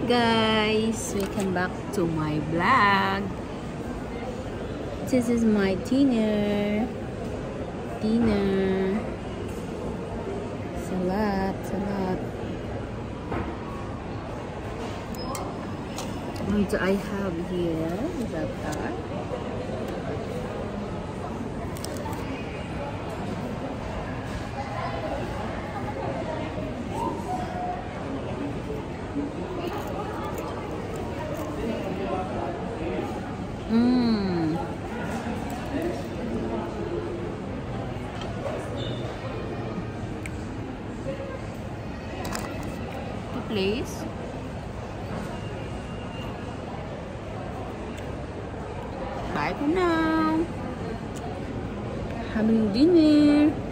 Guys, welcome back to my vlog. This is my dinner. Salad. And I have here that. Please. Bye for now. Having dinner.